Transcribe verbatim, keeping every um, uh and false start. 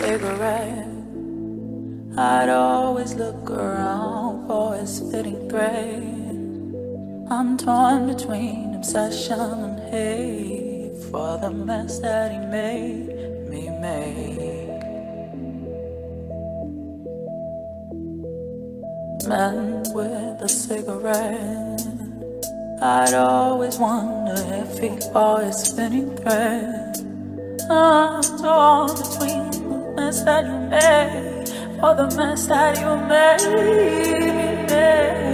cigarette. I'd always look around for his fitting thread. I'm torn between obsession and hate for the mess that he made me make. Man with a cigarette. I'd always wonder if he bought his fitting thread. I'm torn between the mess that you made for the mess that you made me make.